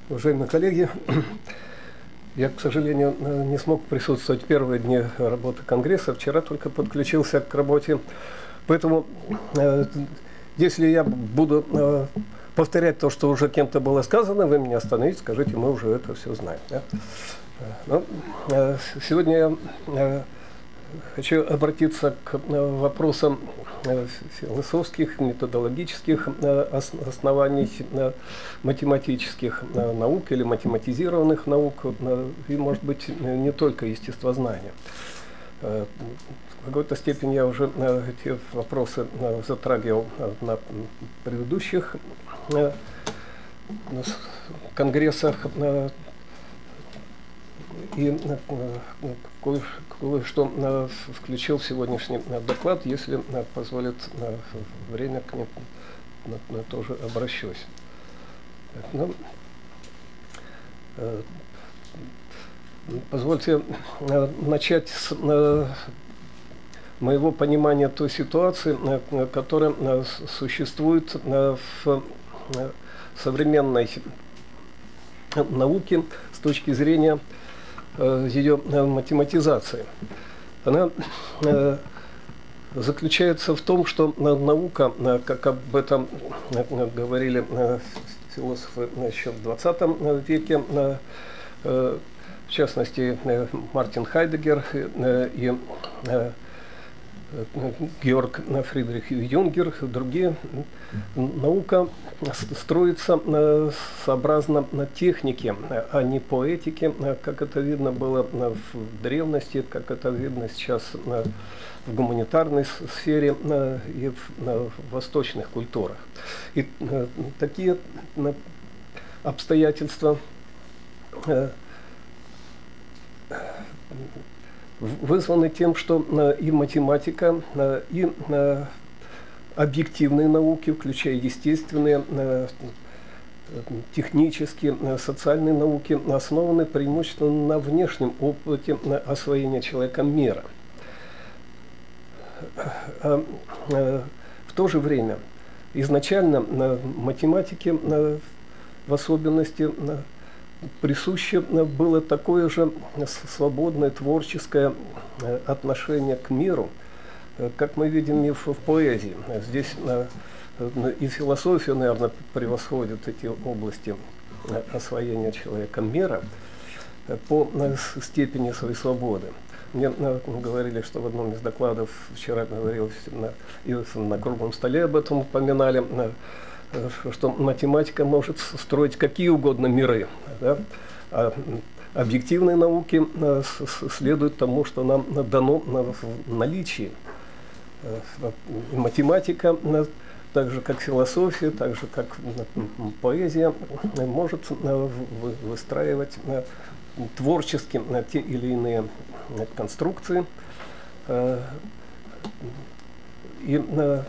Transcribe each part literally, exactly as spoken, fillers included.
Уважаемые коллеги, я, к сожалению, не смог присутствовать в первые дни работы Конгресса. Вчера только подключился к работе. Поэтому, если я буду повторять то, что уже кем-то было сказано, вы меня остановите, скажите, мы уже это все знаем. Да? Но сегодня я хочу обратиться к вопросам философских, методологических оснований математических наук или математизированных наук, и, может быть, не только естествознания. В какой-то степени я уже эти вопросы затрагивал на предыдущих конгрессах, и кое-что включил в сегодняшний доклад, если позволит время, к ним тоже обращусь. Ну, позвольте начать с моего понимания той ситуации, которая существует в современной науке с точки зрения ее математизации. Она заключается в том, что наука, как об этом говорили философы еще в двадцатом веке, в частности Мартин Хайдеггер и Георг Фридрих Юнгер, другие, наука строится сообразно технике, а не по этике, как это видно было в древности, как это видно сейчас в гуманитарной сфере и в восточных культурах. И такие обстоятельства вызваны тем, что и математика, и объективные науки, включая естественные, технические, социальные науки, основаны преимущественно на внешнем опыте освоения человеком мира. А в то же время изначально математике в особенности присуще было такое же свободное творческое отношение к миру, как мы видим и в, в поэзии. Здесь и философия, наверное, превосходит эти области освоения человеком мира по степени своей свободы. Мне говорили, что в одном из докладов вчера говорилось, и на круглом столе об этом упоминали, что математика может строить какие угодно миры, да? А объективные науки следуют тому, что нам дано в наличии. Математика, так же как философия, так же как поэзия, может выстраивать творчески те или иные конструкции и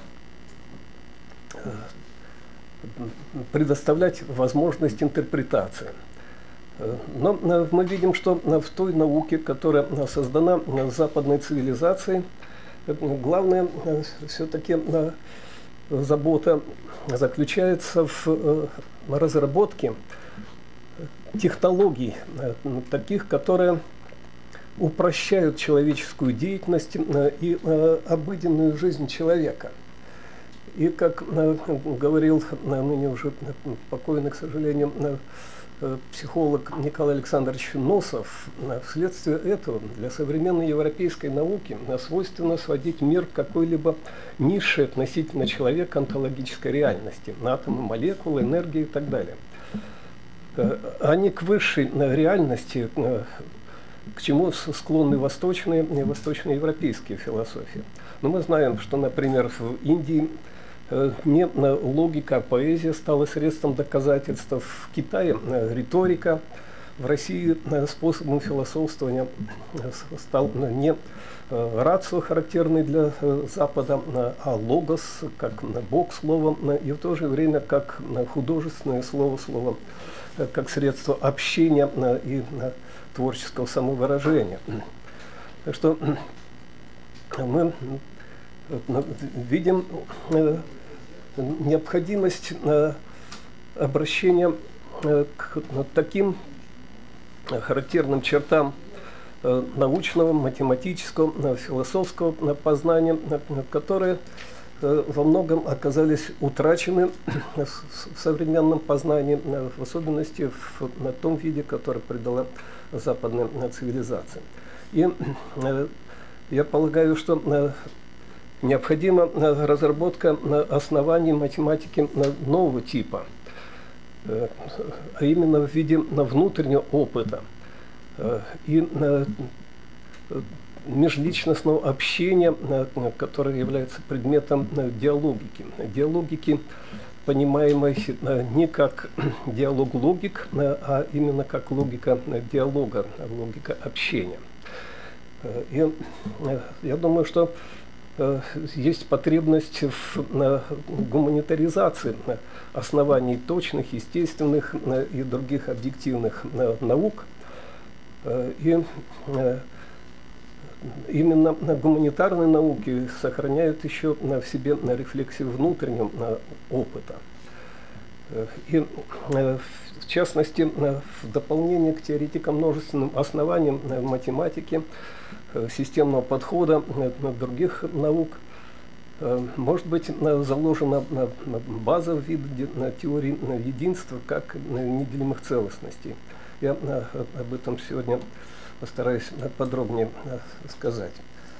предоставлять возможность интерпретации. Но мы видим, что в той науке, которая создана западной цивилизацией, главная все-таки забота заключается в разработке технологий, таких, которые упрощают человеческую деятельность и обыденную жизнь человека. И, как говорил ныне уже покойный, к сожалению, психолог Николай Александрович Носов, вследствие этого для современной европейской науки свойственно сводить мир к какой-либо нише относительно человека онтологической реальности, на атомы, молекулы, энергии и так далее, а не к высшей реальности, к чему склонны восточные и восточноевропейские философии. Но мы знаем, что, например, в Индии не логика, а поэзия стала средством доказательства. В Китае риторика, в России способом философствования стал не рацио, характерный для Запада, а логос, как бог словом, и в то же время как художественное слово, слово как средство общения и творческого самовыражения. Так что мы видим необходимость обращения к таким характерным чертам научного, математического, философского познания, которые во многом оказались утрачены в современном познании, в особенности в том виде, который придала западная цивилизация. И я полагаю, что необходима разработка оснований математики нового типа, а именно в виде внутреннего опыта и межличностного общения, которое является предметом диалогики. Диалогики, понимаемой не как диалог логик, а именно как логика диалога, логика общения. И я думаю, что есть потребность в гуманитаризации оснований точных, естественных и других объективных наук. И именно гуманитарные науки сохраняют еще в себе рефлексию внутреннего опыта. И в частности, в дополнение к теоретико-множественным основаниям математики, системного подхода других наук, может быть заложена база в виде теории единства как неделимых целостностей. Я об этом сегодня постараюсь подробнее сказать.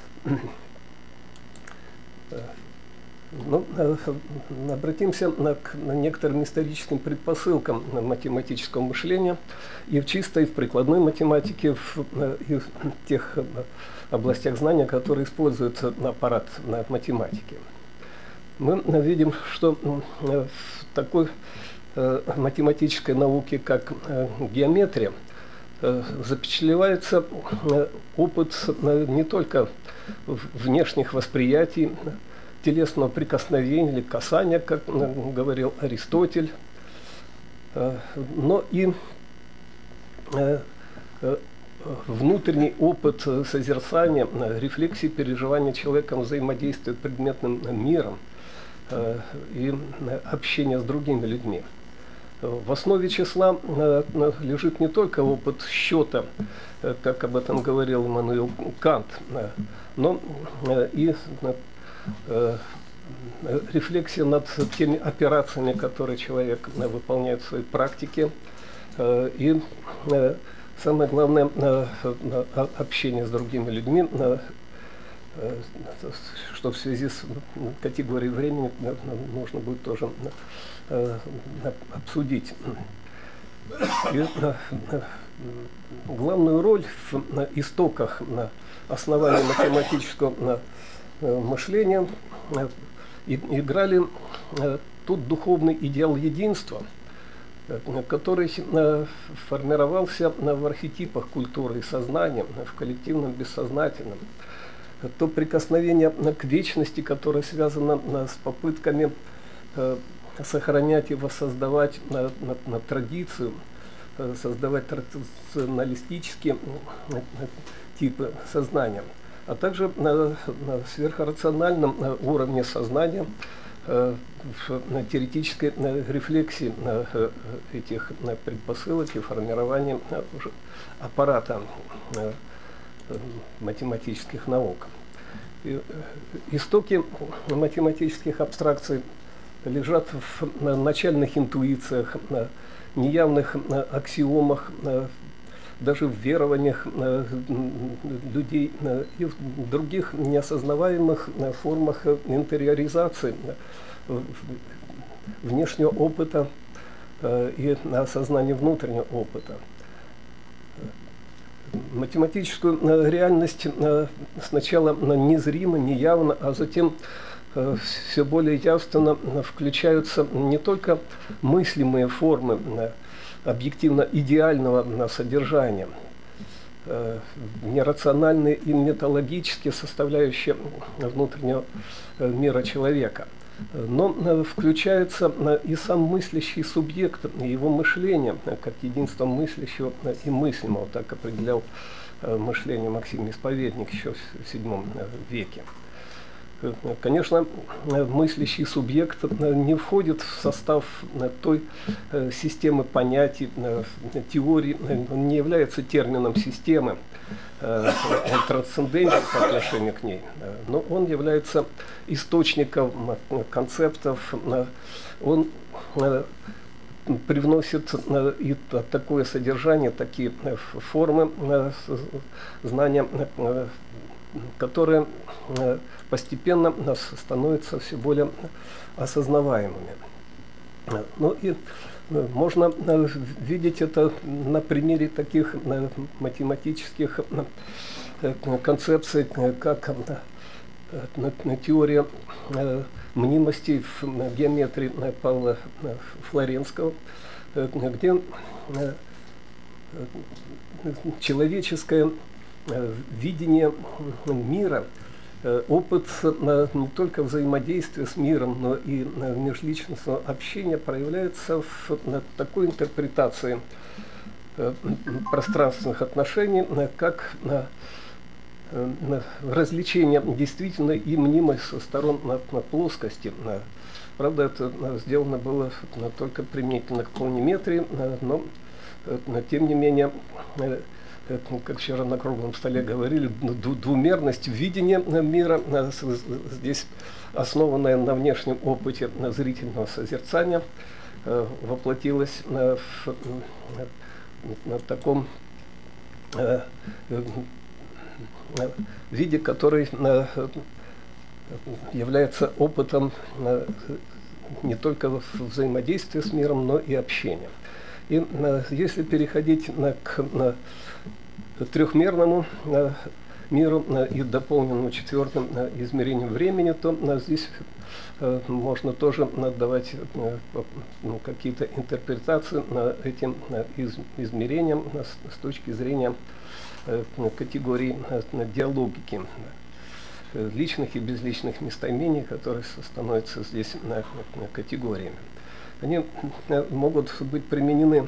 Ну, обратимся к некоторым историческим предпосылкам математического мышления и в чистой, и в прикладной математике, в, и в тех областях знания, которые используют аппарат математики. Мы видим, что в такой математической науке, как геометрия, запечатлевается опыт не только внешних восприятий, телесного прикосновения или касания, как говорил Аристотель, но и внутренний опыт созерцания, рефлексии, переживания человеком, взаимодействия с предметным миром и общения с другими людьми. В основе числа лежит не только опыт счета, как об этом говорил Иммануил Кант, но и рефлексия над теми операциями, которые человек выполняет в своей практике, и самое главное общение с другими людьми, что в связи с категорией времени нужно будет тоже обсудить. И главную роль в истоках основания математического мышления играли тут духовный идеал единства, который формировался в архетипах культуры и сознания, в коллективном бессознательном. То прикосновение к вечности, которое связано с попытками сохранять и воссоздавать на, на, на традицию, создавать традиционалистические типы сознания, а также на, на сверхрациональном уровне сознания, на теоретической рефлексии этих предпосылок и формирования аппарата математических наук. И истоки математических абстракций лежат в начальных интуициях, неявных аксиомах, даже в верованиях людей и в других неосознаваемых формах интериоризации внешнего опыта и осознания внутреннего опыта. Математическую реальность сначала незримо, неявно, а затем все более явственно включаются не только мыслимые формы объективно идеального содержания, нерациональные и металлогические составляющие внутреннего мира человека, но включается и сам мыслящий субъект, и его мышление, как единство мыслящего и мыслимого, так определял мышление Максим Исповедник еще в седьмом веке. Конечно, мыслящий субъект не входит в состав той системы понятий, теории, он не является термином системы, он трансцендентен по отношению к ней, но он является источником концептов, он привносит и такое содержание, такие формы знания, которые постепенно становятся все более осознаваемыми. Ну и можно видеть это на примере таких математических концепций, как теория мнимостей в геометрии Павла Флоренского, где человеческое видение мира, опыт не только взаимодействия с миром, но и межличностного общения проявляется в такой интерпретации пространственных отношений, как развлечение действительно и мнимой со сторон на, на плоскости. Правда, это сделано было только применительно к полниметрии, но, но тем не менее, как вчера на круглом столе говорили, двумерность видения мира, здесь основанная на внешнем опыте зрительного созерцания, воплотилась в, на таком виде, который является опытом не только взаимодействия с миром, но и общения. И если переходить к трехмерному миру и дополненному четвертым измерением времени, то здесь можно тоже давать какие-то интерпретации этим измерениям с точки зрения категории диалогики, личных и безличных местоимений, которые становятся здесь категориями. Они могут быть применены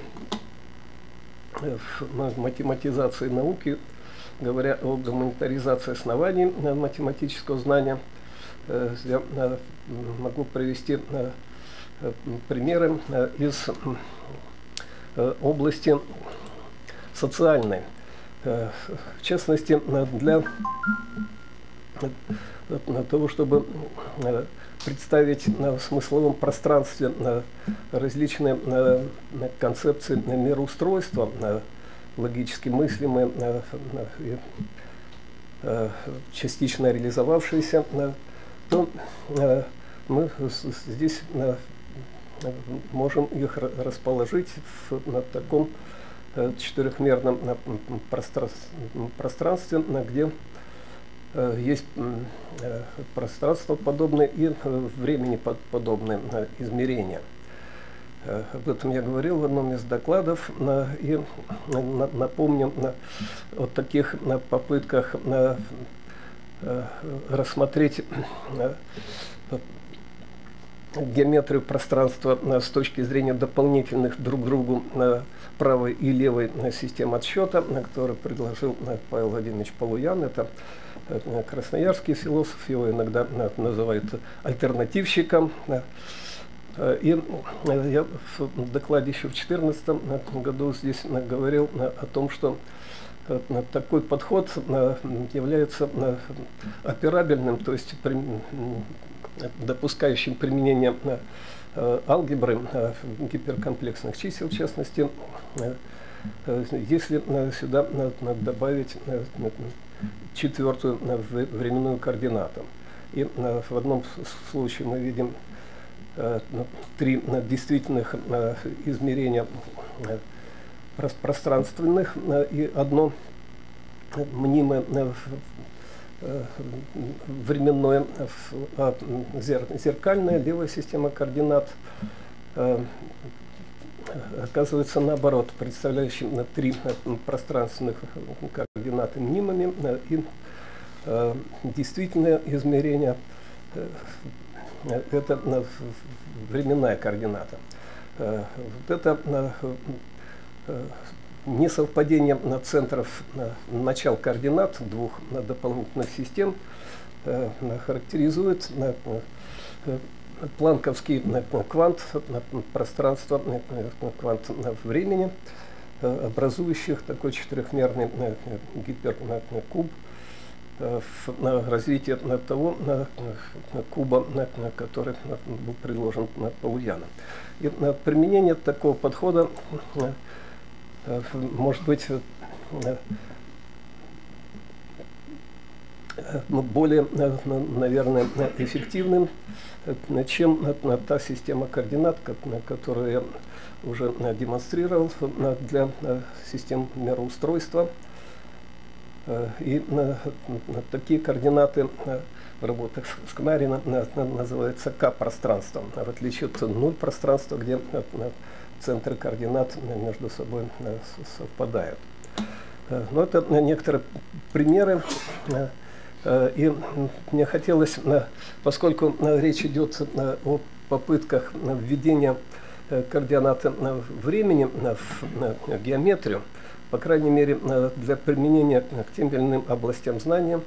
в математизации науки, говоря о гуманитаризации оснований математического знания. Я могу привести примеры из области социальной. В частности, для того, чтобы представить в смысловом пространстве различные концепции мироустройства, логически мыслимые, частично реализовавшиеся, то мы здесь можем их расположить в, на таком четырехмерном пространстве, где есть пространство подобное и времени подобное измерения. Об этом я говорил в одном из докладов, и напомню о таких попытках рассмотреть геометрию пространства с точки зрения дополнительных друг другу правой и левой систем отсчета, который предложил Павел Владимирович Полуян. Это красноярский философ, его иногда называют альтернативщиком. И я в докладе еще в две тысячи четырнадцатом году здесь говорил о том, что такой подход является операбельным, то есть допускающим применение алгебры гиперкомплексных чисел, в частности, если сюда надо добавить четвертую временную координату. И в одном случае мы видим три действительных измерения пространственных и одно мнимое временное, зеркальная левая система координат оказывается наоборот, представляющим на три пространственных координаты мнимыми и действительное измерение это временная координата. Вот это несовпадение центров начал координат двух дополнительных систем характеризует планковский квант пространства, квант времени, образующих такой четырехмерный гиперкуб в развитии того куба, который был предложен Полуяном. И применение такого подхода может быть более, наверное, эффективным, чем та система координат, которую я уже демонстрировал для систем мироустройства. И такие координаты в работах с Кнарина называются К-пространством, в отличие от нуль-пространства, где центры координат между собой совпадают. Но это некоторые примеры. И мне хотелось, поскольку речь идет о попытках введения координат времени в геометрию, по крайней мере, для применения к тем или иным областям знания,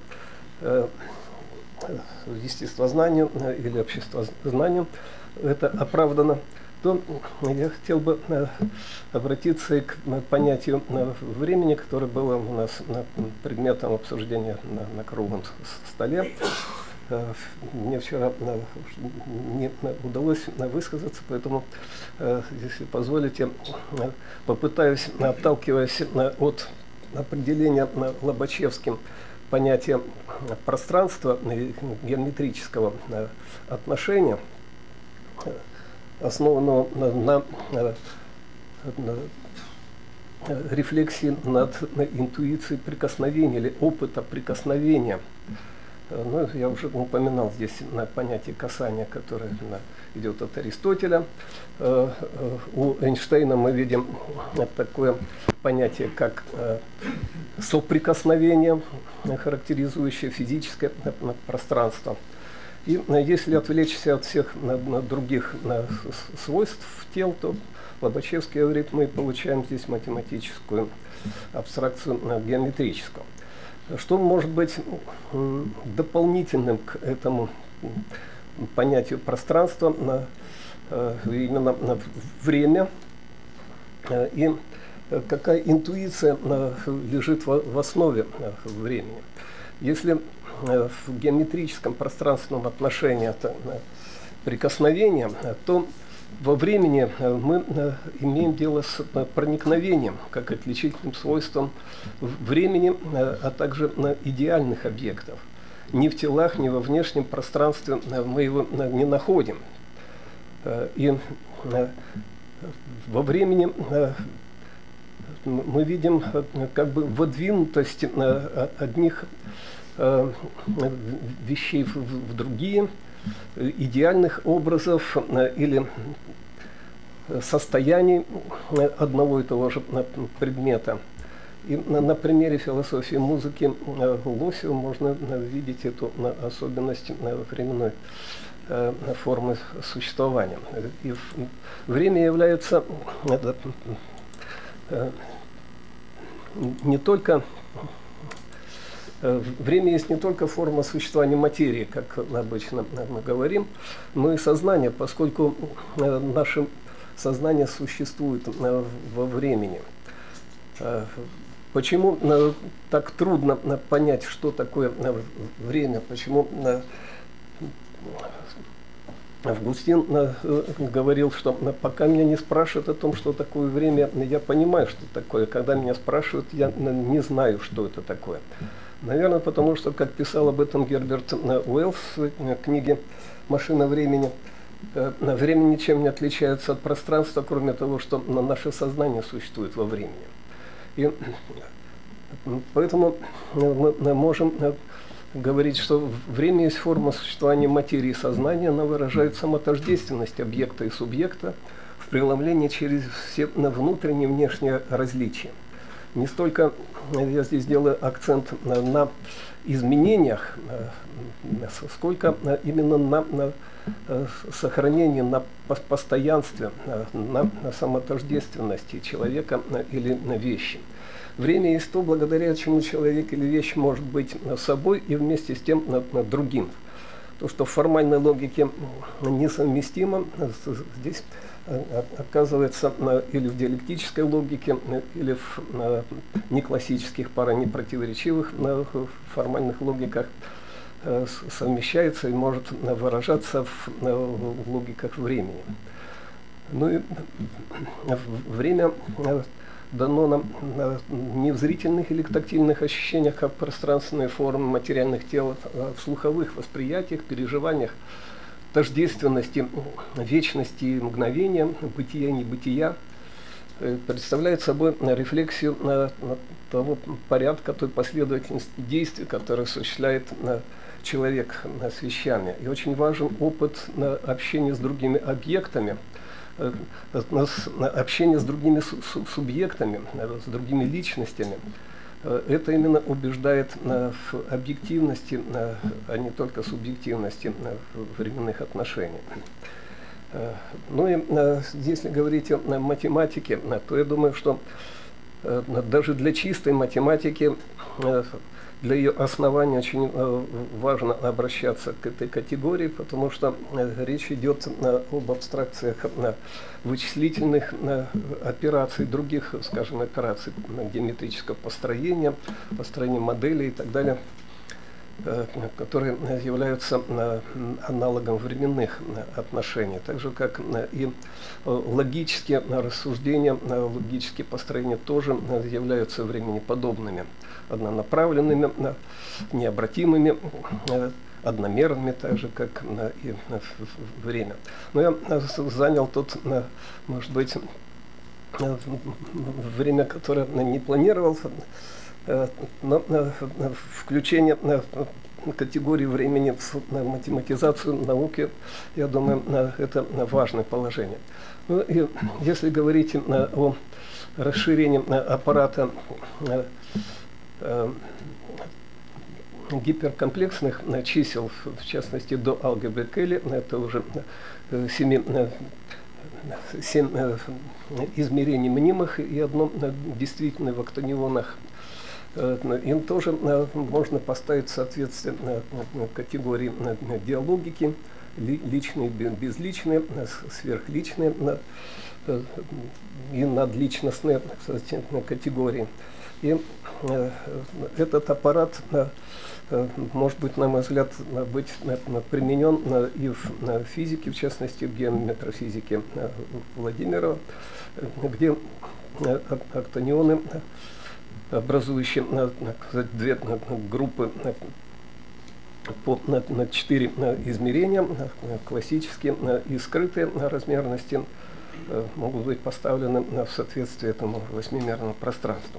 естествознанию или обществознанию, это оправдано, то я хотел бы обратиться к понятию времени, которое было у нас предметом обсуждения на, на круглом столе. Мне вчера не удалось высказаться, поэтому, если позволите, попытаюсь, отталкиваясь от определения Лобачевским понятия пространства геометрического отношения, основанного на, на, на рефлексии над интуицией прикосновения или опыта прикосновения. Ну, я уже упоминал здесь на понятие касания, которое идет от Аристотеля. У Эйнштейна мы видим такое понятие, как соприкосновение, характеризующее физическое пространство. И если отвлечься от всех других свойств тел, то Лобачевский говорит, мы получаем здесь математическую абстракцию геометрическую. Что может быть дополнительным к этому понятию пространства, именно время, и какая интуиция лежит в основе времени? Если в геометрическом пространственном отношении это прикосновение, то во времени мы имеем дело с проникновением, как отличительным свойством времени, а также идеальных объектов. Ни в телах, ни во внешнем пространстве мы его не находим. И во времени мы видим как бы выдвинутость одних вещей в другие, идеальных образов или состояний одного и того же предмета. И на, на примере философии музыки Лосева можно видеть эту особенность временной формы существования. И время является не только Время есть не только форма существования материи, как обычно мы говорим, но и сознание, поскольку наше сознание существует во времени. Почему так трудно понять, что такое время? Почему Августин говорил, что пока меня не спрашивают о том, что такое время, я понимаю, что такое. Когда меня спрашивают, я не знаю, что это такое. Наверное, потому что, как писал об этом Герберт Уэллс в книге «Машина времени», время ничем не отличается от пространства, кроме того, что наше сознание существует во времени. И поэтому мы можем говорить, что время есть форма существования материи и сознания, она выражает самотождественность объекта и субъекта в преломлении через все внутренние и внешние различия. не столько я здесь делаю акцент на, на изменениях, сколько именно на, на сохранении, на постоянстве, на, на самотождественности человека или на вещи. Время есть то, благодаря чему человек или вещь может быть собой и вместе с тем другим. То, что в формальной логике несовместимо, здесь оказывается или в диалектической логике, или в неклассических, пара непротиворечивых формальных логиках совмещается и может выражаться в логиках времени. Ну и время дано нам не в зрительных или тактильных ощущениях, как пространственные формы материальных тел, а в слуховых восприятиях, переживаниях, тождественности, вечности, мгновения, бытия и небытия, представляет собой рефлексию того порядка, той последовательности действий, которые осуществляет человек с вещами. И очень важен опыт общения с другими объектами, общение с другими субъектами, с другими личностями. Это именно убеждает в объективности, а не только субъективности временных отношений. Ну и если говорить о математике, то я думаю, что даже для чистой математики, для ее основания очень важно обращаться к этой категории, потому что речь идет об абстракциях вычислительных операций, других, скажем, операций геометрического построения, построения моделей и так далее, которые являются аналогом временных отношений, так же как и логические рассуждения, логические построения тоже являются временеподобными, однонаправленными, необратимыми, одномерными, так же как и время. Но я занял тут, может быть, время, которое не планировал, но включение категории времени в математизацию науки, я думаю, это важное положение. Ну, и если говорить о расширении аппарата гиперкомплексных чисел, в частности до алгебры Келли, это уже семи, семь измерений мнимых и одно действительное в октанионах. Им тоже можно поставить соответствие категории диалогики, личные, безличные, сверхличные и надличностные категории. И этот аппарат может быть, на мой взгляд, быть применен и в физике, в частности в геометрофизике Владимирова, где октанионы, образующие две группы по на четыре измерения, классические и скрытые размерности, могут быть поставлены в соответствии этому восьмимерному пространству.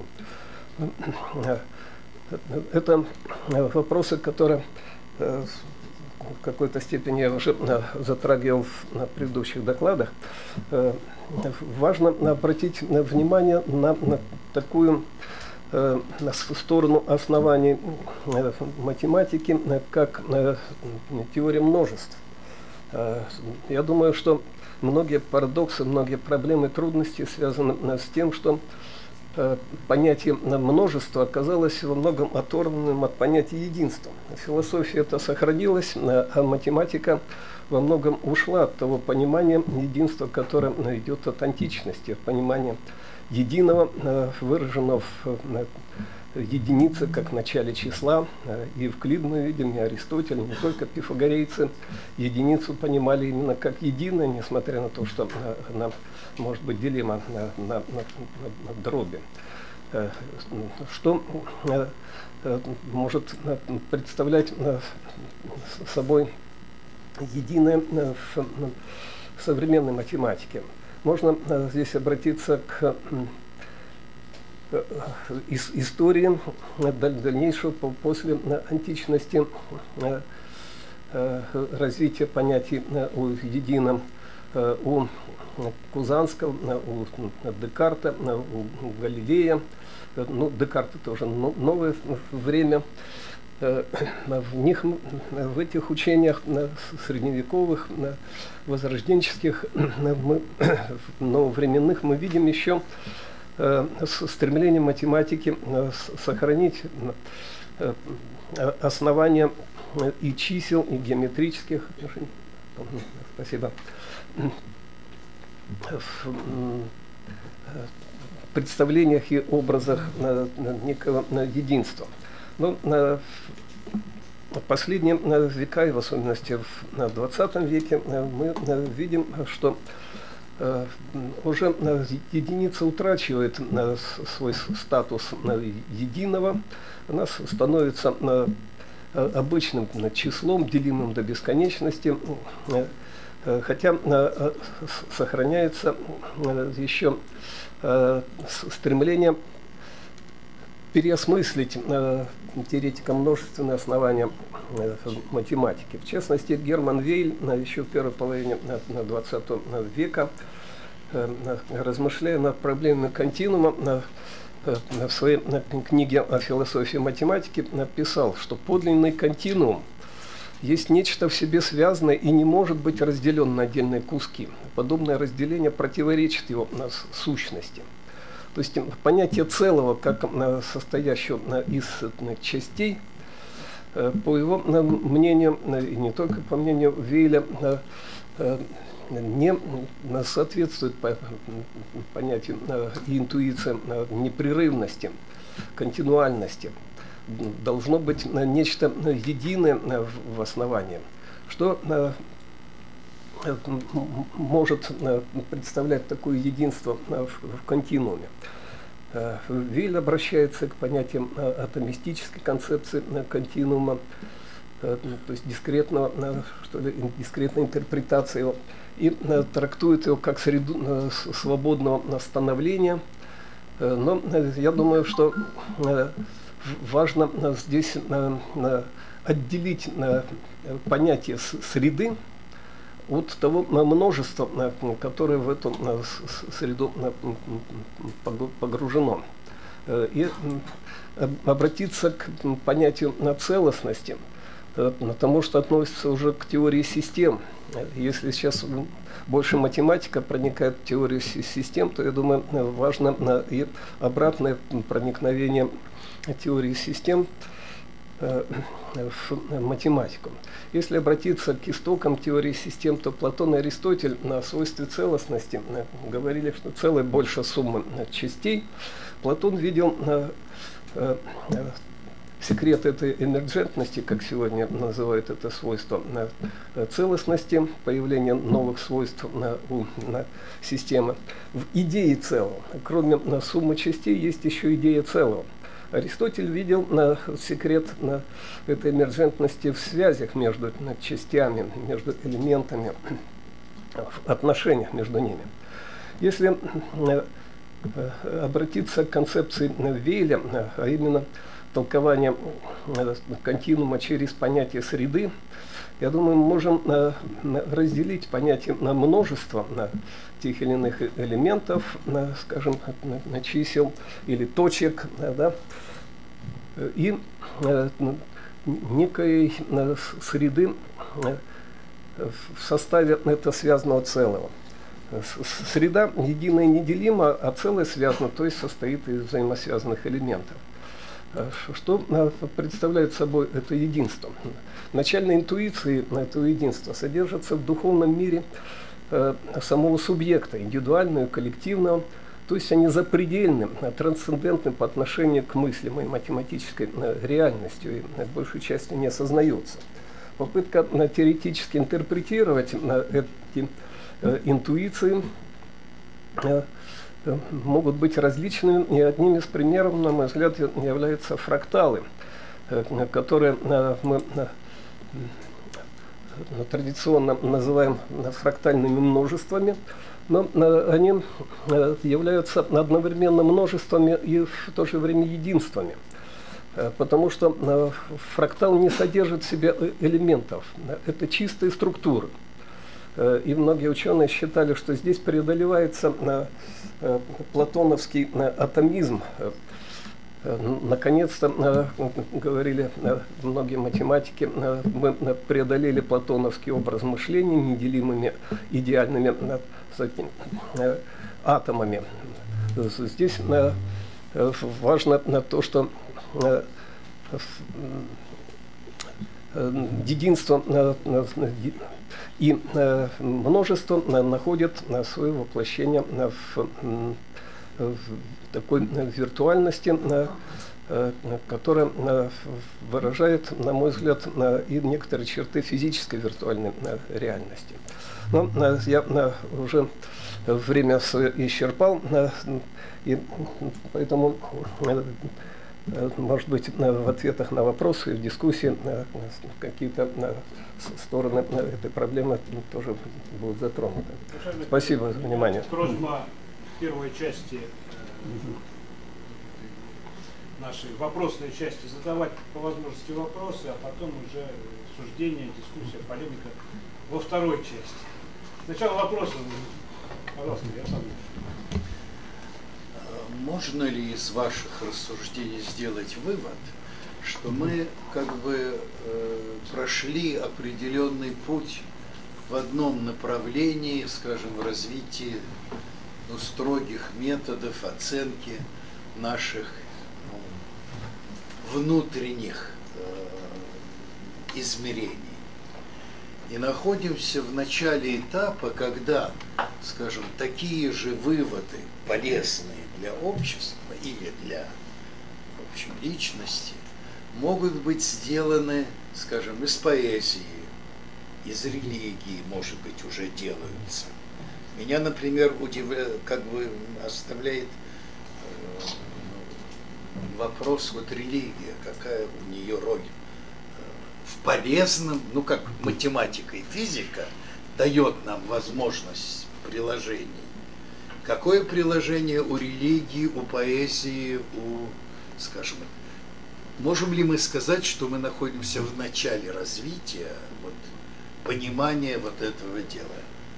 Это вопросы, которые в какой-то степени я уже затрагивал на предыдущих докладах. Важно обратить внимание на, на такую на сторону оснований математики, как теория множеств. Я думаю, что многие парадоксы, многие проблемы, трудности связаны с тем, что понятие множества оказалось во многом оторванным от понятия единства. Философия это сохранилась, а математика во многом ушла от того понимания единства, которое идет от античности, от понимания единого, выраженного в единице как в начале числа. И Евклид мы видим, и Аристотель, не только пифагорейцы единицу понимали именно как единое, несмотря на то, что она может быть делима на, на, на, на дроби. Что может представлять собой единое в современной математике? Можно здесь обратиться к истории дальнейшего после античности развития понятий о едином у Кузанского, у Декарта, у Галилея. Ну, Декарт это уже новое время. В них, в этих учениях средневековых, возрожденческих, нововременных мы видим еще стремление математики сохранить основания и чисел, и геометрических отношений. Спасибо. В представлениях и образах некого единства. Но в последние века, и в особенности в двадцатом веке, мы видим, что уже единица утрачивает свой статус единого, она становится обычным числом, делимым до бесконечности, хотя сохраняется еще стремление переосмыслить теоретиком множественные основания математики. В частности, Герман Вейль еще в первой половине двадцатого века, размышляя над проблемами континуума, в своей книге о философии математики написал, что подлинный континуум есть нечто в себе связанное и не может быть разделен на отдельные куски. Подобное разделение противоречит его сущности. То есть понятие целого, как состоящего из частей, по его мнению, и не только по мнению Вейля, не соответствует понятию и интуиции непрерывности, континуальности. Должно быть нечто единое в основании, что может представлять такое единство в континууме. Вейль обращается к понятиям атомистической концепции континуума, то есть дискретного, что ли, дискретной интерпретации его, и трактует его как среду свободного становления. Но я думаю, что важно здесь отделить такие среды от того множества, которое в эту среду погружено, и обратиться к понятию целостности, потому что относится уже к теории систем. Если сейчас больше математика проникает в теорию систем, то, я думаю, важно и обратное проникновение теории систем в математику. Если обратиться к истокам теории систем, то Платон и Аристотель на свойстве целостности говорили, что целое больше суммы частей. Платон видел секрет этой эмерджентности, как сегодня называют это свойство, целостности, появление новых свойств у системы, в идее целого. Кроме суммы частей есть еще идея целого. Аристотель видел на секрет на этой эмерджентности в связях между частями, между элементами, в отношениях между ними. Если обратиться к концепции Вейля, а именно толкование континуума через понятие среды, я думаю, мы можем разделить понятие на множество на тех или иных элементов, на, скажем, на, на чисел или точек, да, и некой среды в составе этого связанного целого. Среда единая и неделима, а целое связано, то есть состоит из взаимосвязанных элементов. Что представляет собой это единство? Начальные интуиции этого единства содержатся в духовном мире самого субъекта, индивидуального и коллективного, то есть они запредельны, трансцендентны по отношению к мыслимой математической реальности и в большей части не осознаются. Попытка теоретически интерпретировать эти интуиции могут быть различными, и одним из примеров, на мой взгляд, являются фракталы, которые мы традиционно называем фрактальными множествами, но они являются одновременно множествами и в то же время единствами, потому что фрактал не содержит в себе элементов, это чистые структуры. И многие ученые считали, что здесь преодолевается платоновский атомизм. Наконец-то, говорили многие математики, мы преодолели платоновский образ мышления неделимыми идеальными атомами. Здесь важно то, что единство и множество находят свое воплощение в, в такой виртуальности, которая выражает, на мой взгляд, и некоторые черты физической виртуальной реальности. Но я уже время свое исчерпал, и поэтому, может быть, в ответах на вопросы, в дискуссии какие-то стороны этой проблемы тоже будут затронуты. Спасибо за внимание. Просьба в первой части нашей вопросной части задавать по возможности вопросы, а потом уже суждение, дискуссия, полемика во второй части. Сначала вопросы. Пожалуйста, я сам. Можно ли из ваших рассуждений сделать вывод, что мы как бы э, прошли определенный путь в одном направлении, скажем, в развитии ну, строгих методов оценки наших ну, внутренних э, измерений? И находимся в начале этапа, когда, скажем, такие же выводы, полезные для общества или для, в общем, личности, могут быть сделаны, скажем, из поэзии, из религии, может быть, уже делаются. Меня, например, удивляет, как бы оставляет э, вопрос, вот религия, какая у нее роль в полезном, ну как математика и физика дает нам возможность приложений. Какое приложение у религии, у поэзии, у, скажем, можем ли мы сказать, что мы находимся в начале развития, вот, понимания вот этого дела?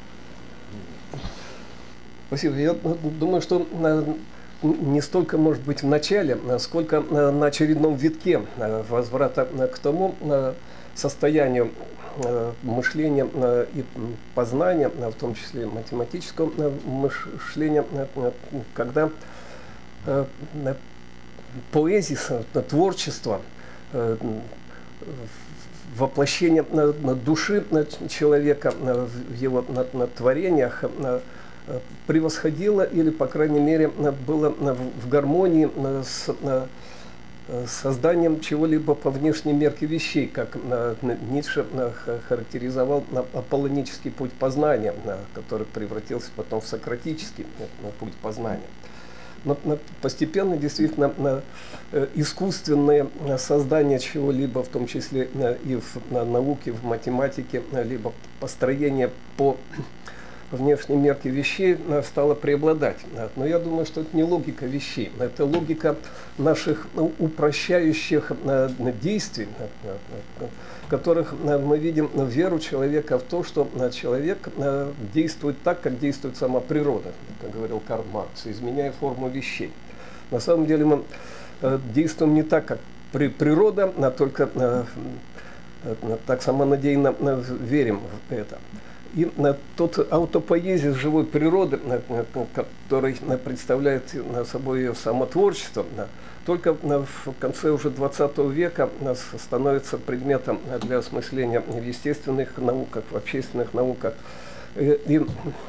Спасибо. Я думаю, что не столько, может быть, в начале, сколько на очередном витке возврата к тому состоянию мышления и познания, в том числе математического мышления, когда поэзия, творчество, воплощение души человека в его творениях превосходило или, по крайней мере, было в гармонии с созданием чего-либо по внешней мерке вещей, как Ницше характеризовал аполлонический путь познания, который превратился потом в сократический путь познания. Но постепенно действительно искусственное создание чего-либо, в том числе и в науке, в математике, либо построение по внешней мерке вещей стала преобладать. Но я думаю, что это не логика вещей, это логика наших упрощающих действий, в которых мы видим веру человека в то, что человек действует так, как действует сама природа, как говорил Карл Маркс, изменяя форму вещей. На самом деле мы действуем не так, как природа, а только так самонадеянно верим в это. И тот аутопоэзис живой природы, который представляет собой ее самотворчество, только в конце уже двадцатого века становится предметом для осмысления в естественных науках, в общественных науках. И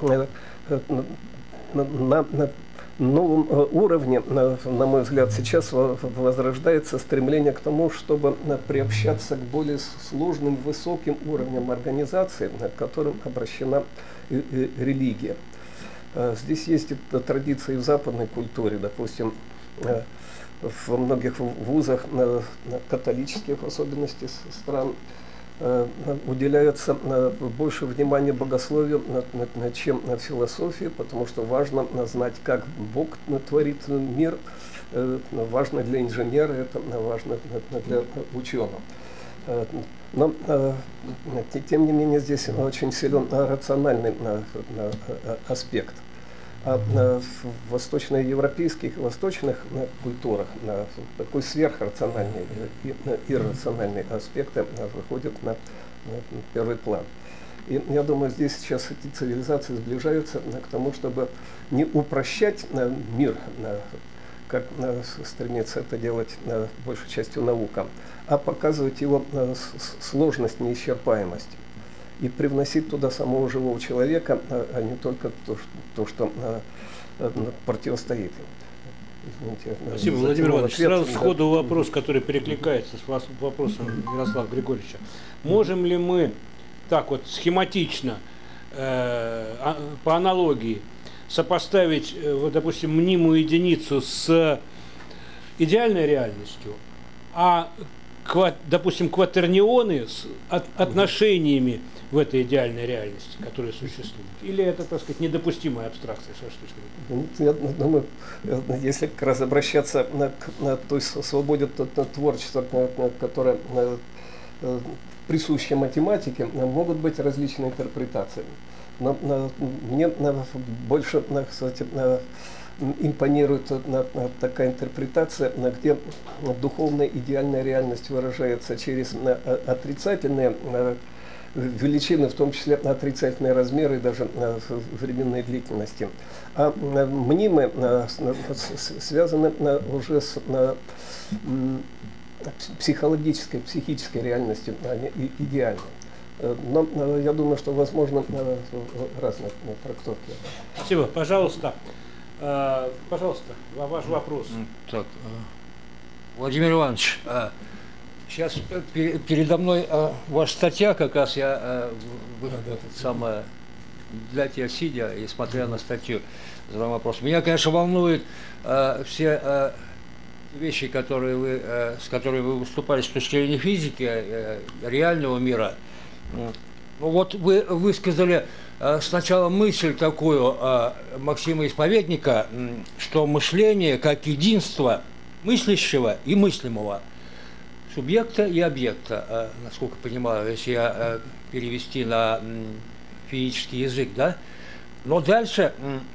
на, на новом уровне, на, на мой взгляд, сейчас возрождается стремление к тому, чтобы приобщаться к более сложным, высоким уровням организации, к которым обращена религия. Здесь есть традиции в западной культуре, допустим, во многих вузах, католических в особенности стран, уделяется больше внимания богословию, чем философии, потому что важно знать, как Бог творит мир, важно для инженера, это важно для ученого. Но, тем не менее, здесь очень силен рациональный аспект. А в восточноевропейских, восточных культурах такой сверхрациональный и иррациональный аспекты выходят на первый план. И я думаю, здесь сейчас эти цивилизации сближаются к тому, чтобы не упрощать мир, как стремится это делать большей частью наука, а показывать его сложность, неисчерпаемость. И привносить туда самого живого человека, а не только то, то что противостоит им. Извините, Спасибо, Владимир Иванович. Ответ, сразу да. Сходу вопрос, который перекликается с вопросом Ярослава Григорьевича. Можем ли мы так вот схематично, э, по аналогии, сопоставить, вот, допустим, мнимую единицу с идеальной реальностью, а, допустим, кватернионы с от, отношениями в этой идеальной реальности, которая существует? Или это, так сказать, недопустимая абстракция, с вашей точки зрения? Я думаю, если как раз обращаться на, на той свободе творчества, которая присуща математике, могут быть различные интерпретации. Но, на, мне на, больше, на, кстати, на, импонирует на, на, такая интерпретация, на, где духовная идеальная реальность выражается через на, отрицательные на, величины, в том числе отрицательные размеры и даже на, временной длительности. А на, мнимые на, на, связаны на, уже с на, психологической, психической реальностью, а не идеальной. Но я думаю, что возможно разные трактовки. Спасибо. Пожалуйста, пожалуйста, ваш вопрос. Так, Владимир Иванович, сейчас передо мной ваша статья, как раз я самое для тебя сидя и смотря на статью задам вопрос. Меня, конечно, волнует все вещи, которые вы, с которыми вы выступали с точки зрения физики, реального мира. Ну, вот вы высказали сначала мысль такую Максима Исповедника, что мышление как единство мыслящего и мыслимого, субъекта и объекта, насколько понимаю, если я перевести на физический язык, да? Но дальше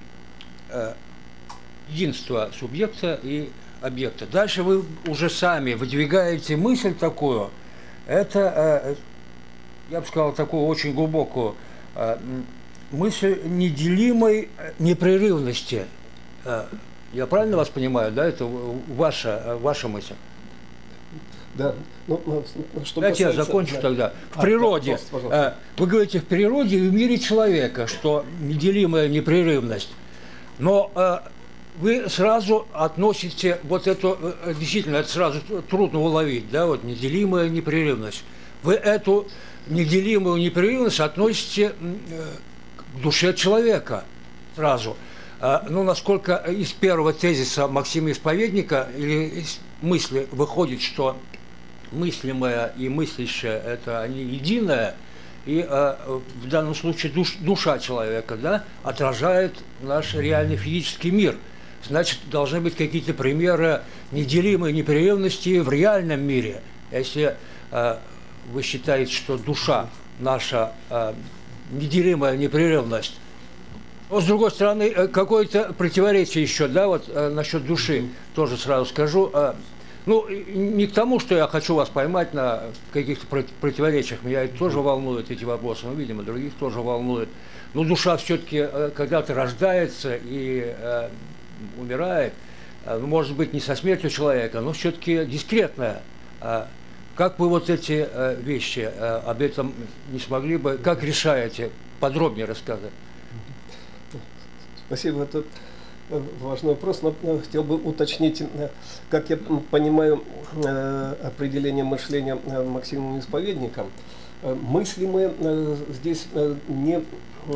единство субъекта и объекта. Дальше вы уже сами выдвигаете мысль такую, это, я бы сказал, такую очень глубокую мысль неделимой непрерывности. Я правильно вас понимаю, да? Это ваша, ваша мысль? Да. Ну, что Давайте касается... я закончу да. тогда. В а, природе, да, вы говорите, в природе и в мире человека, что неделимая непрерывность. Но вы сразу относите вот эту, действительно, это сразу трудно уловить, да, вот неделимая непрерывность. Вы эту неделимую непрерывность относите к душе человека сразу. Ну, насколько из первого тезиса Максима Исповедника или из мысли выходит, что мыслимое и мыслящее – это они единое, и в данном случае душ, душа человека, да, отражает наш реальный физический мир. Значит, должны быть какие-то примеры неделимой непрерывности в реальном мире. Если э, вы считаете, что душа наша э, неделимая непрерывность, но с другой стороны, какое-то противоречие еще, да, вот э, насчет души тоже сразу скажу. Э, ну, не к тому, что я хочу вас поймать на каких-то противоречиях, меня это тоже волнует, эти вопросы, ну, видимо, других тоже волнует. Но душа все-таки э, когда-то рождается и э, умирает, может быть, не со смертью человека, но все-таки дискретная. Как вы вот эти вещи об этом не смогли бы, как решаете, подробнее рассказать? Спасибо, это важный вопрос, но хотел бы уточнить, как я понимаю определение мышления Максимом Исповедником. Мыслимые здесь не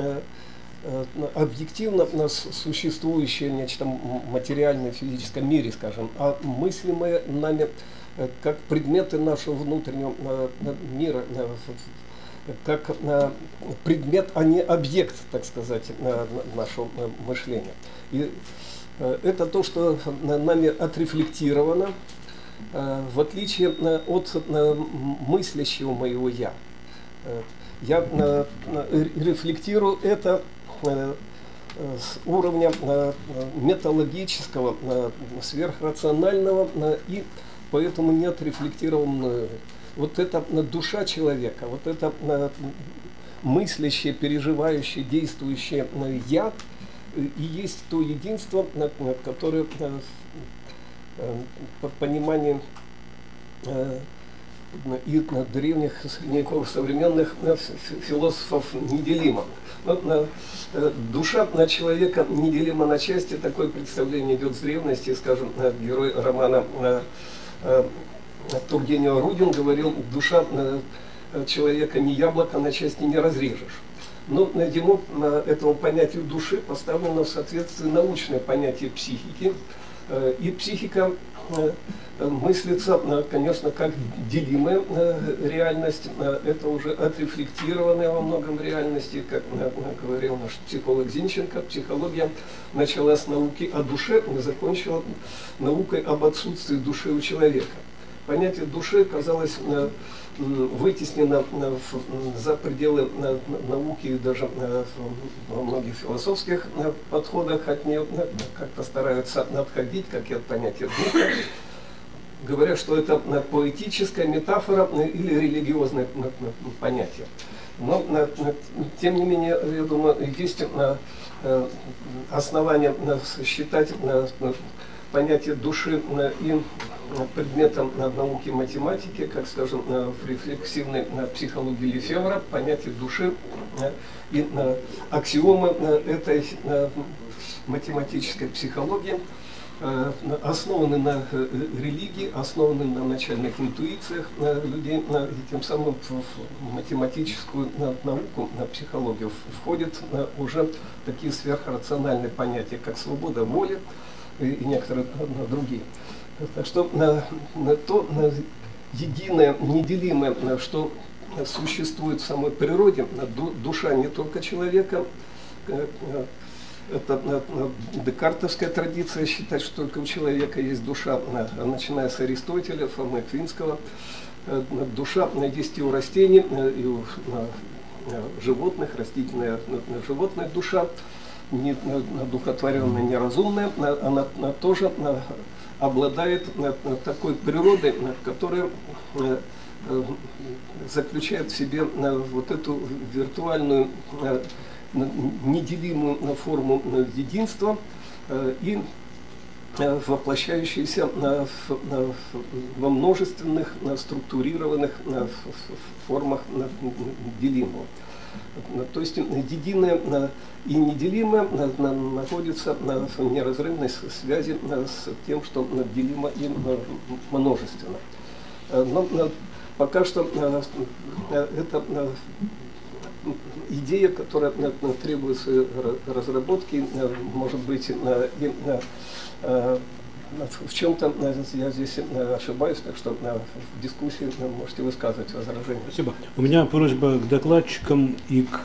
объективно существующее нечто материальное в физическом мире, скажем, а мыслимое нами как предметы нашего внутреннего мира, как предмет, а не объект, так сказать, нашего мышления. И это то, что нами отрефлектировано, в отличие от мыслящего моего «я». Я рефлектирую это с уровня металлогического, сверхрационального, и поэтому не отрефлектированную. Вот эта душа человека, вот это мыслящее, переживающее, действующее «я» и есть то единство, которое по пониманию и древних, средневековых, современных философов неделима. Душа человека неделима на части, такое представление идет с древности, скажем, герой романа Тургенева Рудин говорил: душа человека не яблоко, на части не разрежешь. Но ему, этому понятию души, поставлено в соответствии научное понятие психики. И психика мыслится, конечно, как делимая реальность. Это уже отрефлектированная во многом реальности, как говорил наш психолог Зинченко. Психология начала с науки о душе, закончила наукой об отсутствии души у человека. Понятие души казалось вытеснено за пределы науки и даже во многих философских подходах от нее как-то стараются отходить, как и от понятия духа, говоря, что это поэтическая метафора или религиозное понятие. Но, тем не менее, я думаю, есть основания считать понятие души и предметом науки математики, как, скажем, в рефлексивной психологии Лефевра, понятие души и аксиомы этой математической психологии основаны на религии, основаны на начальных интуициях людей, и тем самым в математическую науку, на психологию входят уже такие сверхрациональные понятия, как свобода воли и некоторые другие. Так что то единое, неделимое, что существует в самой природе, душа не только человека. Это декартовская традиция считать, что только у человека есть душа, начиная с Аристотеля, Фомы Аквинского. Душа есть и у растений, и у животных, растительная, животная душа, не духотворенная, неразумная, она тоже обладает такой природой, которая заключает в себе вот эту виртуальную неделимую форму единства и воплощающаяся во множественных структурированных формах делимого. То есть единое и неделимое находится в неразрывной связи с тем, что делимо и множественно. Но пока что это идея, которая требует своей разработки, может быть, и в чем-то я здесь ошибаюсь, так что в дискуссии можете высказывать возражения. Спасибо. У меня просьба к докладчикам и к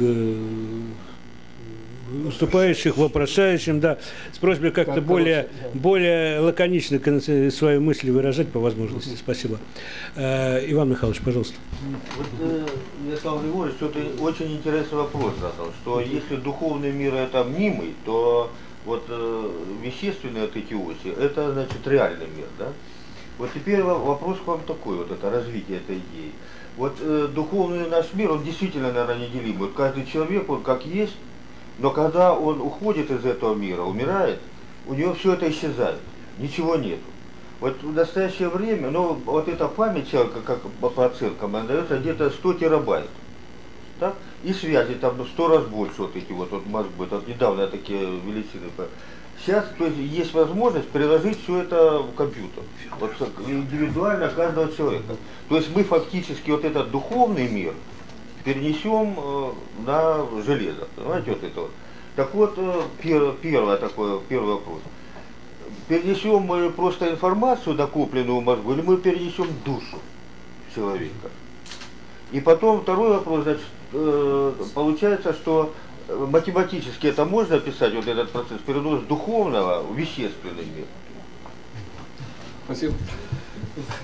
выступающих, вопрошающим, да, с просьбой как-то более, да. более лаконично свои мысли выражать по возможности. Спасибо. Э, Иван Михайлович, пожалуйста. Вот, э, Ярослав Григорьевич, что-то очень интересный вопрос задал, что если духовный мир это мнимый, то вот э, вещественные вот эти оси, это значит реальный мир, да? Вот теперь вопрос к вам такой, вот это развитие этой идеи. Вот э, духовный наш мир, он действительно, наверное, неделимый. Вот каждый человек, он как есть, но когда он уходит из этого мира, умирает, у него все это исчезает, ничего нету. Вот в настоящее время, ну, вот эта память человека, как по оценкам, она дается где-то сто терабайт. Так? И связи там ну, сто раз больше вот эти вот, вот мозги, вот недавно такие величины. Сейчас, то есть, есть возможность приложить все это в компьютер, вот, индивидуально каждого человека. То есть мы фактически вот этот духовный мир перенесем э, на железо, понимаете, вот это вот. Так вот, э, пер, первое такое, первый вопрос. Перенесем мы просто информацию, накопленную в мозгу, или мы перенесем душу человека? И потом второй вопрос, значит, э, получается, что математически это можно описать, вот этот процесс, перенос духовного в вещественный мир? Спасибо.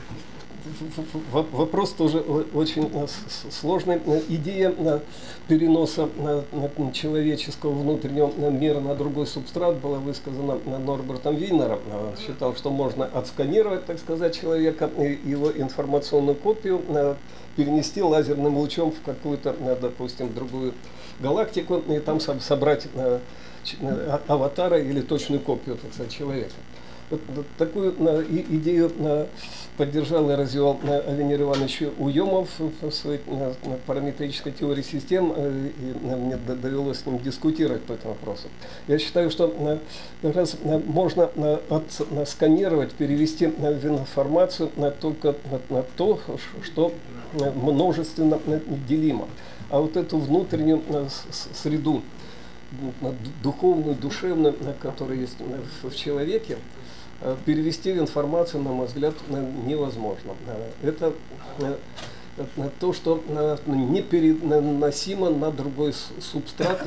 вопрос тоже очень сложный. Идея переноса человеческого внутреннего мира на другой субстрат была высказана Норбертом Вейнером. Он считал, что можно отсканировать, так сказать, человека, и его информационную копию перенести лазерным лучом в какую-то, допустим, другую галактику, и там собрать аватара или точную копию, так сказать, человека. Вот, вот такую на, и, идею на, поддержал и развивал на, Владимир Иванович Уемов в своей на, на параметрической теории систем, и, и на, мне довелось с ним дискутировать по этому вопросу. Я считаю, что на, как раз на, можно на, от, на, сканировать, перевести на, в информацию на, только на, на то, что множественно делимо. А вот эту внутреннюю на, среду, духовную, душевную, которая есть в человеке, перевести в информацию, на мой взгляд, невозможно. Это то, что не переносимо на другой субстрат,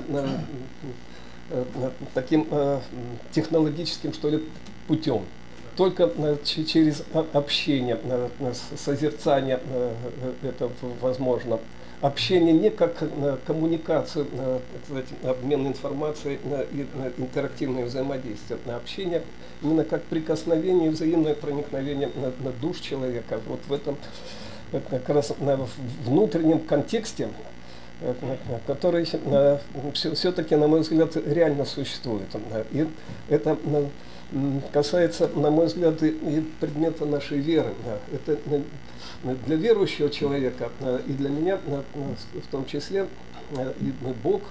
таким технологическим, что ли, путем. Только через общение, созерцание это возможно. Общение не как коммуникацию, кстати, обмен информацией и интерактивное взаимодействие, а общение именно как прикосновение и взаимное проникновение на, на душ человека. Вот в этом как раз на внутреннем контексте, который все-таки, на мой взгляд, реально существует. И это касается, на мой взгляд, и предмета нашей веры. Это для верующего человека и для меня, в том числе, и Бог,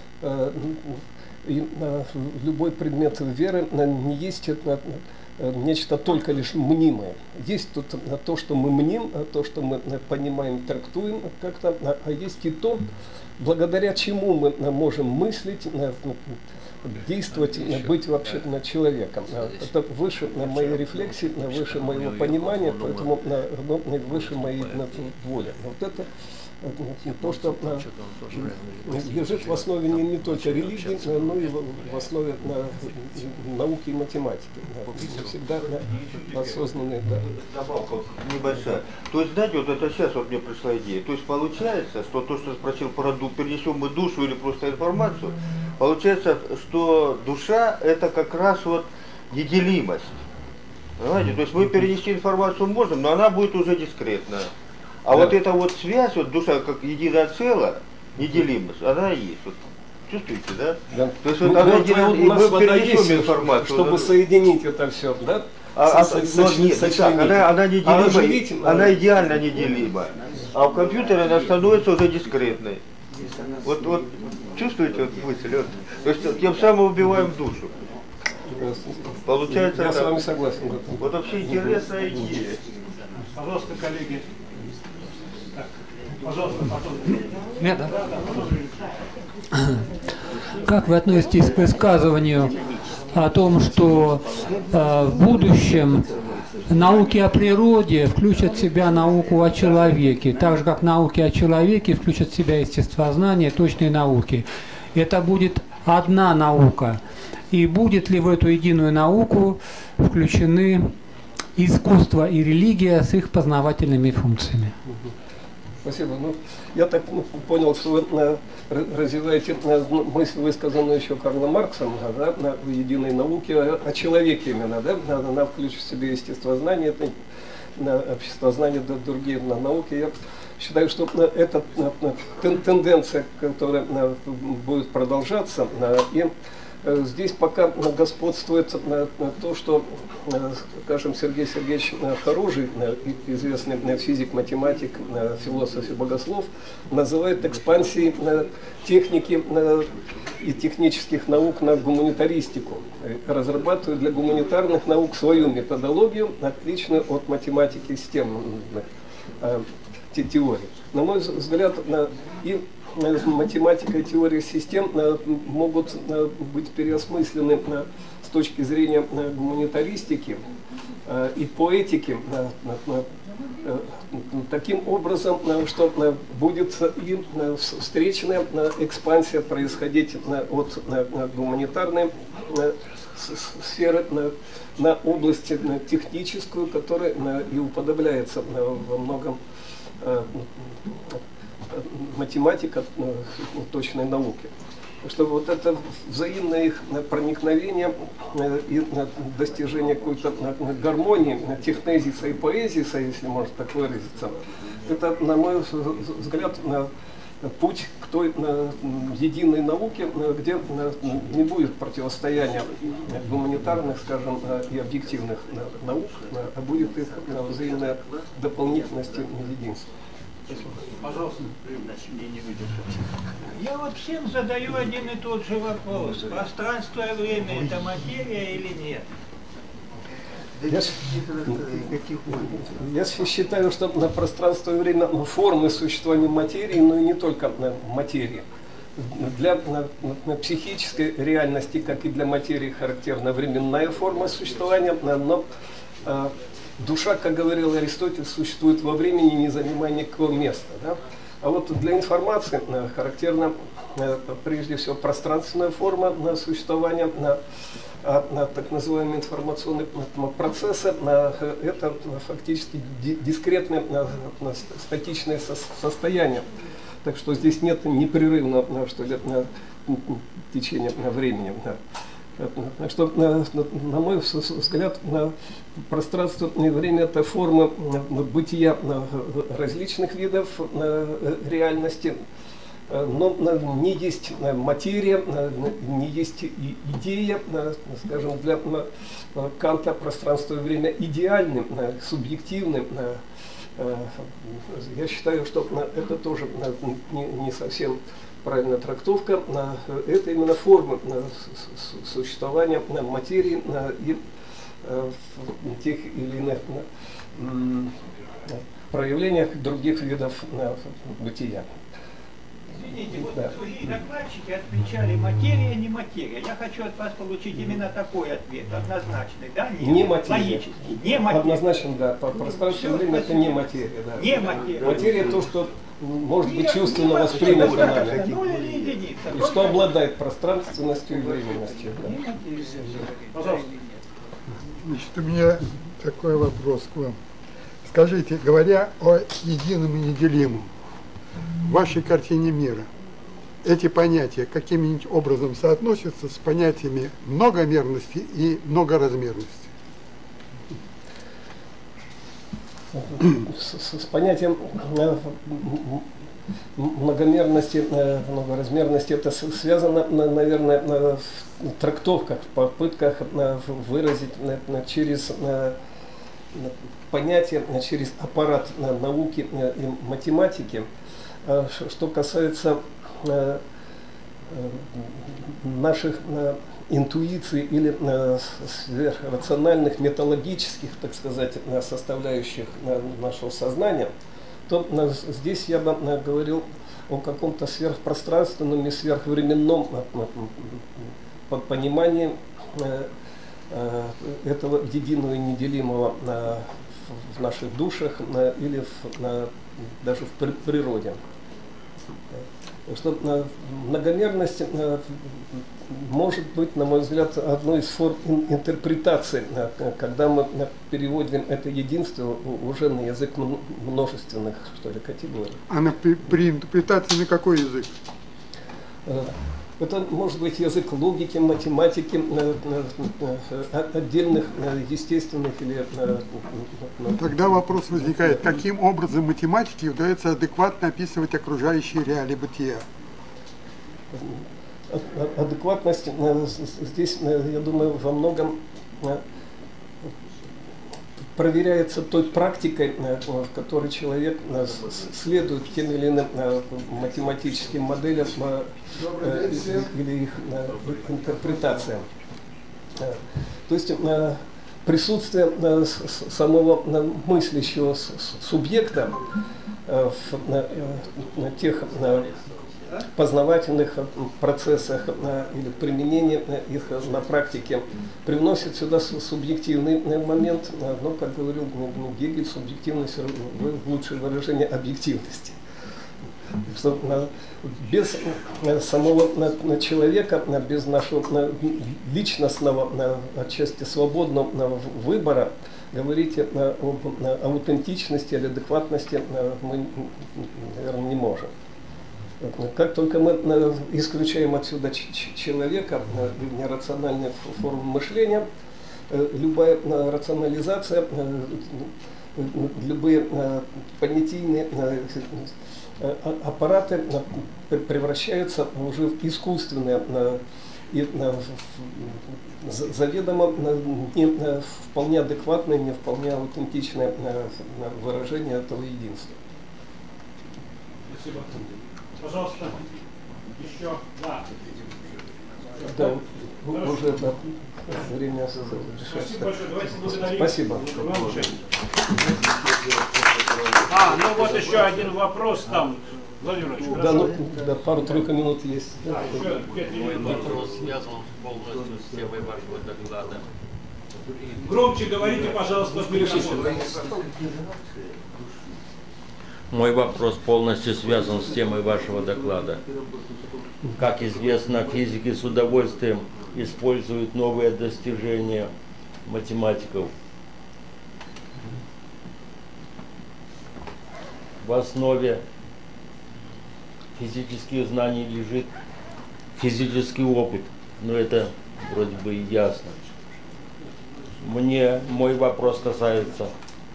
и любой предмет веры не есть нечто только лишь мнимое. Есть тут то, что мы мним, то, что мы понимаем, трактуем как-то, а есть и то, благодаря чему мы можем мыслить, действовать, быть вообще человеком. Это выше моей рефлексии, выше моего понимания, поэтому выше моей воли. Вот это то, что лежит в основе не, не только религии, но и в основе науки и математики. Всегда осознанные. Да. Добавка небольшая. То есть, знаете, вот это сейчас вот мне пришла идея. То есть получается, что то, что спросил про душу, перенесем мы душу или просто информацию, получается, что душа это как раз вот неделимость. Понимаете? То есть мы перенести информацию можем, но она будет уже дискретная. А да. Вот эта вот связь, вот душа как единое целое, неделимость, она и есть. Вот, чувствуете, да? Да. То есть вот ну, она единая, и мы перенесем информацию. Чтобы да, соединить это все, да? А, а, но нет, не так, она, она неделима, а она идеально неделима. А в компьютере она становится уже дискретной. Вот, вот чувствуете вот мысль? Вот, то есть тем самым убиваем душу. Получается, я так, с вами согласен. Вот вообще интересная идея. Пожалуйста, коллеги. Так, пожалуйста, потом. Нет, да? Как вы относитесь к высказыванию о том, что э, в будущем науки о природе включат в себя науку о человеке, так же как науки о человеке включат в себя естествознание, точные науки? Это будет одна наука. И будет ли в эту единую науку включены искусство и религия с их познавательными функциями? Спасибо. Ну, я так ну, понял, что вы э, развиваете э, мысль, высказанную еще Карлом Марксом, да, на единой науке о, о человеке именно, да, она включит в себе естествознание, это, на обществознание, да, другие на науки. Я считаю, что э, это э, тенденция, которая э, будет продолжаться, э, и здесь пока господствует то, что, скажем, Сергей Сергеевич Хоружий, известный физик, математик, философ и богослов, называет экспансией техники и технических наук на гуманитаристику. Разрабатывает для гуманитарных наук свою методологию, отличную от математики и системных теорий. На мой взгляд, и математика и теория систем могут быть переосмыслены с точки зрения гуманитаристики и поэтики таким образом, что будет и встречная экспансия происходить от гуманитарной сферы на, на область на техническую, которая на, и уподобляется на, во многом а, математика а, точной науки. Чтобы вот это взаимное их проникновение и достижение какой-то гармонии, технезиса и поэзиса, если можно так выразиться, это, на мой взгляд, путь к той единой науке, где не будет противостояния гуманитарных, скажем, и объективных наук, а будет их взаимная дополнительность и единство. Пожалуйста. Я вот всем задаю один и тот же вопрос. Пространство и время – это материя или нет? Я, я считаю, что на пространство и время формы существования материи, но и не только материи. Для на, на психической реальности, как и для материи, характерна временная форма существования, но а, душа, как говорил Аристотель, существует во времени, не занимая никакого места. Да? А вот для информации а, характерна а, прежде всего пространственная форма на существования, на, а, на так называемые информационные процессы. На, это фактически дискретное а, статичное со, состояние. Так что здесь нет непрерывного что ли, течения времени. Так что, на, на мой взгляд, пространство и время – это форма бытия различных видов реальности, но не есть материя, не есть идея, скажем, для Канта пространство и время идеальным, субъективным. Я считаю, что это тоже не совсем правильная трактовка. Это именно форма существования материи и тех или иных проявлениях других видов бытия. Извините, вот да. Другие докладчики отвечали материя, не материя. Я хочу от вас получить именно такой ответ, однозначный, да? Не, не материя. Логический, не материя. Однозначно, да. По пространству и время это не материя. Да. Не материя. Материя то, что может быть чувственно воспринято нами. Ну, или единица. И что обладает пространственностью и временностью. Да. Пожалуйста. Значит, у меня такой вопрос к вам. Скажите, говоря о едином и неделимом, в вашей картине мира эти понятия каким-нибудь образом соотносятся с понятиями многомерности и многоразмерности? С, с понятием многомерности, многоразмерности это связано, наверное, в трактовках, в попытках выразить через понятие, через аппарат науки и математики. Что касается наших интуиций или сверхрациональных, металлогических, так сказать, составляющих нашего сознания, то здесь я бы говорил о каком-то сверхпространственном и сверхвременном понимании этого единого и неделимого в наших душах или в, даже в природе. Что многомерность может быть, на мой взгляд, одной из форм интерпретации, когда мы переводим это единство уже на язык множественных, что ли, категорий. А на, при, при интерпретации на какой язык? Это может быть язык логики, математики, отдельных естественных или... Тогда вопрос возникает, каким образом математике удается адекватно описывать окружающие реалии бытия? Адекватность здесь, я думаю, во многом проверяется той практикой, в которой человек следует тем или иным математическим моделям или их интерпретациям. То есть присутствие самого мыслящего субъекта в тех познавательных процессах или применения их на практике привносит сюда субъективный момент, но, как говорил Гегель, субъективность – лучшее выражение объективности. что без самого человека, без нашего личностного, отчасти свободного выбора, говорить об аутентичности или адекватности мы, наверное, не можем. Как только мы исключаем отсюда человека, нерациональные формы мышления, любая рационализация, любые понятийные аппараты превращаются уже в искусственные и заведомо не вполне адекватное, не вполне аутентичное выражение этого единства. Спасибо. Пожалуйста, еще да. Да, уже да, время Спасибо большое. Давайте благодарим. Спасибо. А, ну вот еще один вопрос там. Владимир Ильич, да, ну, да, пару-тройку минут есть. Да, еще пять минут. Мой вопрос связан полностью с темой вашего доклада. Громче говорите, пожалуйста, в микрофон. Мой вопрос полностью связан с темой вашего доклада. Как известно, физики с удовольствием используют новые достижения математиков. В основе физических знаний лежит физический опыт, но это вроде бы и ясно. Мне мой вопрос касается,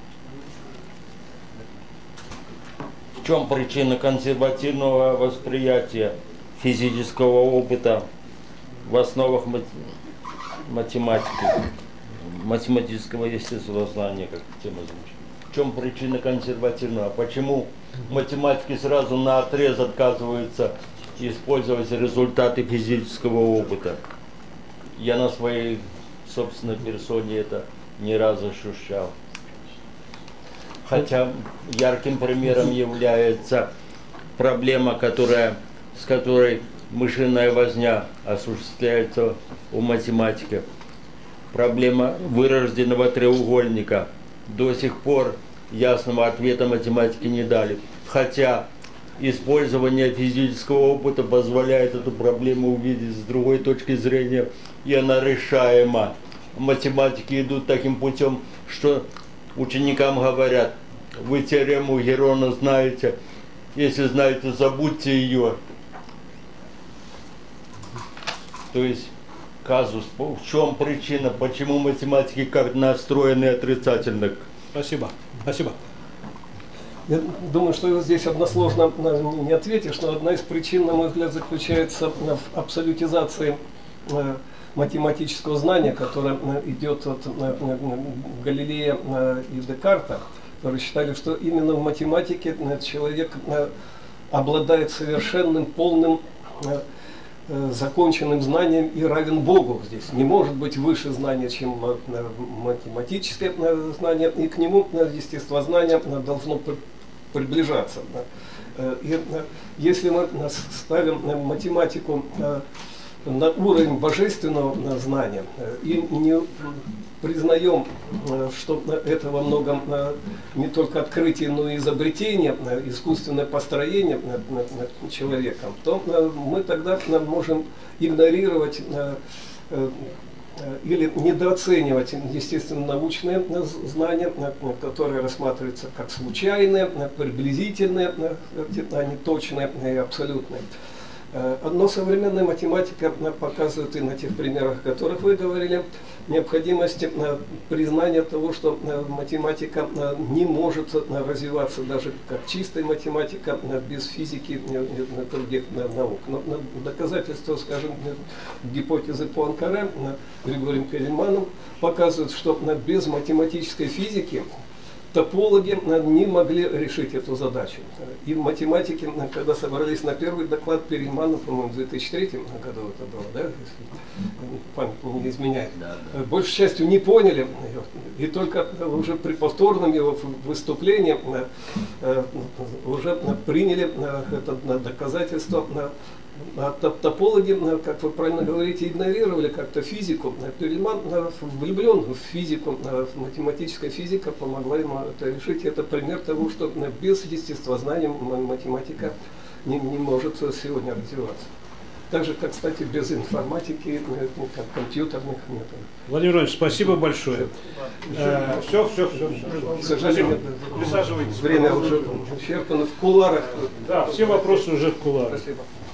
в чем причина консервативного восприятия физического опыта в основах математики, математического естествознания, как тема звучит. В чем причина консервативного? Почему математики сразу наотрез отказываются использовать результаты физического опыта? Я на своей собственной персоне это не раз ощущал. Хотя ярким примером является проблема, которая, с которой мышиная возня осуществляется у математиков. Проблема вырожденного треугольника. До сих пор ясного ответа математики не дали. Хотя использование физического опыта позволяет эту проблему увидеть с другой точки зрения, и она решаема. Математики идут таким путем, что ученикам говорят: вы теорему Герона знаете, если знаете, забудьте ее. То есть казус, в чем причина, почему математики как настроены отрицательно? Спасибо. Спасибо. Я думаю, что здесь односложно не ответишь, но одна из причин, на мой взгляд, заключается в абсолютизации математического знания, которое идет от Галилея и Декарта, которые считали, что именно в математике человек обладает совершенным, полным, законченным знанием и равен Богу. Здесь не может быть выше знания, чем математическое знание, и к нему естествознание должно приближаться. И если мы ставим математику на уровень божественного знания и не признаем, что это во многом не только открытие, но и изобретение, искусственное построение человеком, то мы тогда можем игнорировать или недооценивать естественно-научные знания, которые рассматриваются как случайные, приблизительные, а не точные и абсолютные. Но современная математика показывает, и на тех примерах, о которых вы говорили, необходимость признания того, что математика не может развиваться даже как чистая математика без физики и других наук. Но доказательства, скажем, гипотезы Пуанкаре Григорием Перельманом показывают, что без математической физики топологи не могли решить эту задачу. И математики, когда собрались на первый доклад Перельмана, по-моему, в две тысячи третьем году это было, да, если память не изменяет, да, да. Большей частью не поняли ее. И только уже при повторном его выступлении уже приняли это доказательство. А топологи, как вы правильно говорите, игнорировали как-то физику. Перельман влюблен в физику, математическая физика помогла ему это решить. Это пример того, что без естествознания математика не, не может сегодня развиваться. Так же, как, кстати, без информатики, как компьютерных методов. Владимир Иванович, спасибо большое. Все, все, все, все. К сожалению, присаживайтесь. Время уже исчерпано в кулуарах. Да, все вопросы уже в кулуарах. Спасибо.